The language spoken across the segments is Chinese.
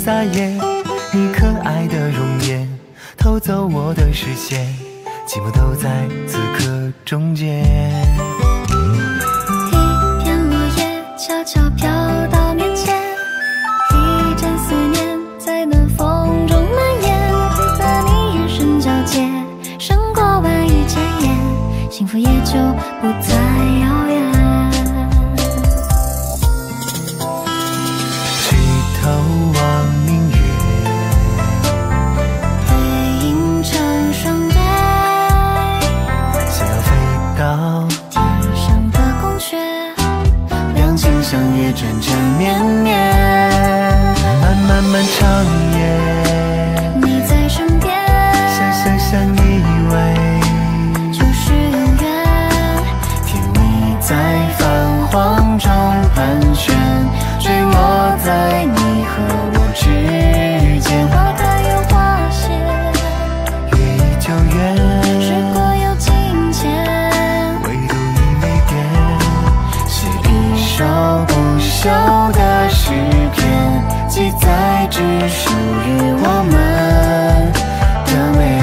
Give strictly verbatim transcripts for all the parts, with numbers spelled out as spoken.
撒野，你可爱的容颜偷走我的视线，寂寞都在此刻终结。 一片落叶悄悄飘到面前，一阵思念在暖风中蔓延，和你眼神交接，胜过万语千言，幸福也就不再遥远。 举头望明月， 对影成双对， 想要飞到天上的宫阙， 两情相悦，缠缠绵绵，漫漫漫长夜， 你在身边， 想想相依偎， 就是永远。 甜蜜在泛黄中盘旋，坠落在你和我之间。 花开又花谢， 月依旧圆， 时过又境迁， 唯独你没变，写一首不朽的诗篇，记载只属于我们的美。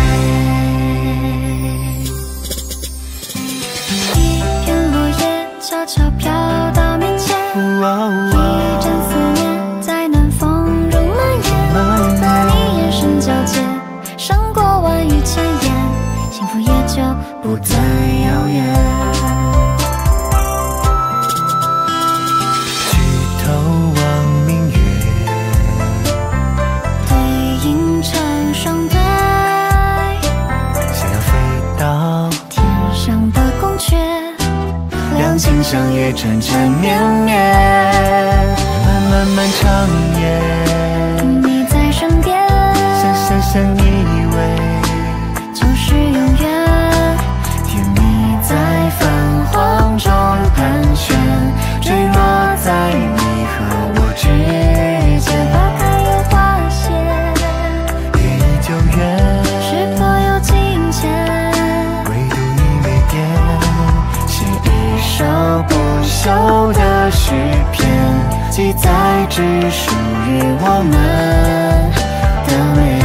一片落叶悄悄飘到面前，一阵思念在暖风中蔓延，和你眼神交接，胜过万语千言，幸福也就不再遥远。 举头望明月， 对影成双对， 想要飞到天上的宫阙， 两情相悦，缠缠绵绵，漫漫漫长夜， 你在身边， 想想相依偎， 就是永远。 甜蜜在泛黄中盘旋，坠落在你和我之间。 花开又花谢， 月依旧圆， 时过又境迁， 唯独你没变，写一首不朽的诗篇，记载只属于我们的美。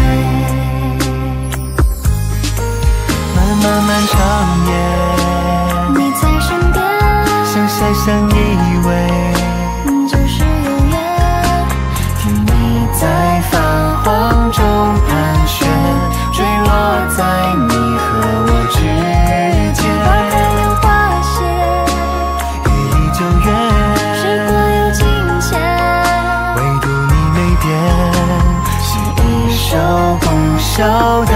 漫漫漫长夜， 你在身边， 想想相依偎， 就是永远。 甜蜜在泛黄中盘旋，坠落在你和我之间。 花开又花谢， 月依旧圆， 时过又境迁， 唯独你没变，写一首不朽